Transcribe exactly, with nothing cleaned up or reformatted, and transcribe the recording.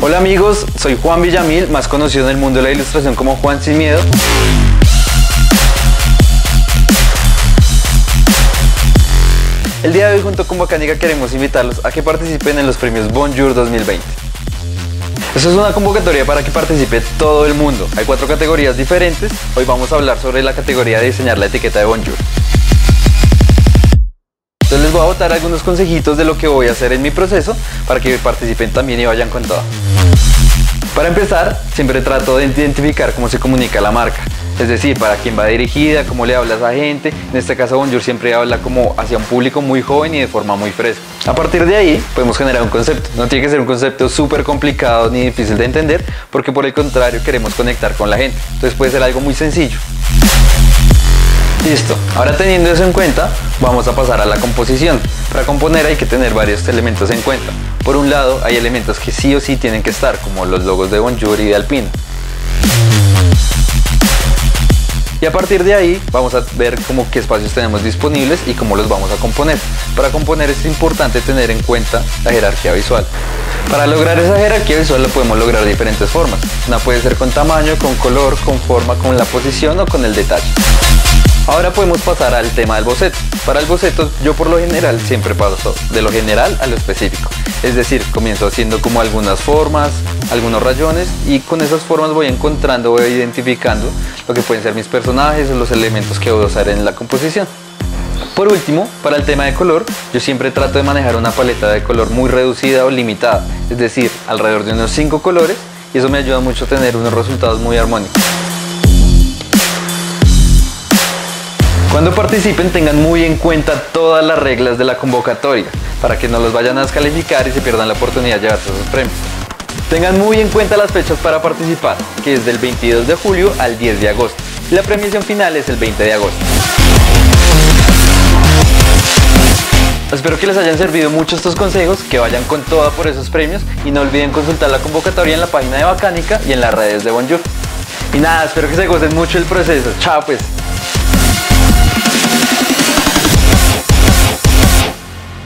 Hola amigos, soy Juan Villamil, más conocido en el mundo de la ilustración como Juan Sin Miedo. El día de hoy junto con Bacánica queremos invitarlos a que participen en los premios Bonjour dos mil veinte. Esta es una convocatoria para que participe todo el mundo. Hay cuatro categorías diferentes. Hoy vamos a hablar sobre la categoría de diseñar la etiqueta de Bonjour. Entonces les voy a botar algunos consejitos de lo que voy a hacer en mi proceso para que participen también y vayan con todo. Para empezar, siempre trato de identificar cómo se comunica la marca. Es decir, para quién va dirigida, cómo le habla a esa gente. En este caso Bonjour siempre habla como hacia un público muy joven y de forma muy fresca. A partir de ahí podemos generar un concepto. No tiene que ser un concepto súper complicado ni difícil de entender, porque por el contrario queremos conectar con la gente. Entonces puede ser algo muy sencillo. Listo, ahora teniendo eso en cuenta, vamos a pasar a la composición. Para componer hay que tener varios elementos en cuenta. Por un lado, hay elementos que sí o sí tienen que estar, como los logos de Bonjour y de Alpina. Y a partir de ahí vamos a ver como qué espacios tenemos disponibles y cómo los vamos a componer. Para componer es importante tener en cuenta la jerarquía visual. Para lograr esa jerarquía visual la podemos lograr de diferentes formas. Una puede ser con tamaño, con color, con forma, con la posición o con el detalle. Ahora podemos pasar al tema del boceto. Para el boceto yo por lo general siempre paso de lo general a lo específico. Es decir, comienzo haciendo como algunas formas, algunos rayones y con esas formas voy encontrando, voy identificando lo que pueden ser mis personajes o los elementos que voy a usar en la composición. Por último, para el tema de color, yo siempre trato de manejar una paleta de color muy reducida o limitada, es decir, alrededor de unos cinco colores, y eso me ayuda mucho a tener unos resultados muy armónicos. Cuando participen tengan muy en cuenta todas las reglas de la convocatoria para que no los vayan a descalificar y se pierdan la oportunidad de llevarse esos premios. Tengan muy en cuenta las fechas para participar, que es del veintidós de julio al diez de agosto. Y la premiación final es el veinte de agosto. Espero que les hayan servido mucho estos consejos, que vayan con toda por esos premios y no olviden consultar la convocatoria en la página de Bacánica y en las redes de Bonjour. Y nada, espero que se gocen mucho el proceso. Chao pues.